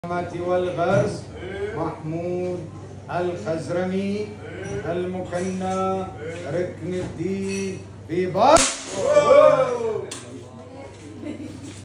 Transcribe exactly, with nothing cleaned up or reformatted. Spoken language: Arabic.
والغرس محمود الخزرمي المكنى ركن الدين في بار